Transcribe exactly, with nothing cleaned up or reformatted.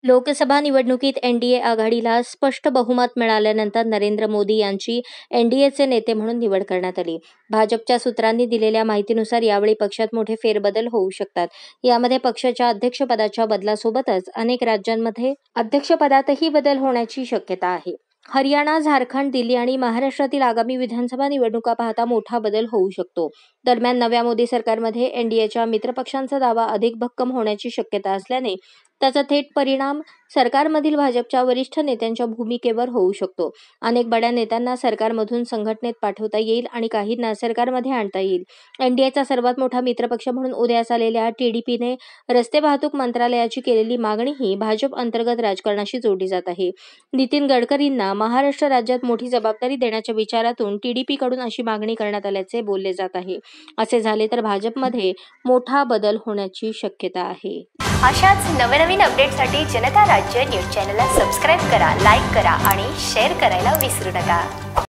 लोकसभा निवडणुकीत एनडीए आघाडीला स्पष्ट बहुमत मिळाल्यानंतर नरेंद्र मोदी यांची एनडीएचे नेते म्हणून निवड करण्यात आली. भाजपच्या सूत्रांनी दिलेल्या माहितीनुसार यावेळी पक्षात मोठे फेरबदल होऊ शकतात. यामध्ये पक्षाच्या अध्यक्षपदाच्या बदलासोबतच अनेक राज्यांमध्ये अध्यक्षपदातही बदल होण्याची शक्यता आहे. हरियाणा, झारखंड, दिल्ली आणि महाराष्ट्रातील आगामी विधानसभा निवडणुका पाहता मोठा बदल होऊ शकतो. दरम्यान नव्या मोदी सरकारमध्ये एनडीएच्या मित्रपक्षांचा दावा अधिक भक्कम होण्याची शक्यता असल्याने त्याचा थेट परिणाम सरकारमधील भाजपच्या वरिष्ठ नेत्यांच्या भूमिकेवर होऊ शकतो. अनेक बड्या नेत्यांना सरकारमधून संघटनेत पाठवता येईल आणि काहींना सरकारमध्ये आणता येईल. एनडीएचा सर्वात मोठा मित्रपक्ष म्हणून उदयास आलेल्या टीडीपीने रस्ते वाहतूक मंत्रालयाची केलेली मागणीही भाजप अंतर्गत राजकारणाशी जोडली जात आहे. नितीन गडकरींना महाराष्ट्र राज्यात मोठी जबाबदारी देण्याच्या विचारातून टीडीपीकडून अशी मागणी करण्यात आल्याचे बोलले जात आहे. असे झाले तर भाजपमध्ये मोठा बदल होण्याची शक्यता आहे. अशाच नवनवीन अपडेटसाठी जनता राज्य न्यूज चॅनलला सबस्क्राईब करा, लाईक करा आणि शेअर करायला विसरू नका.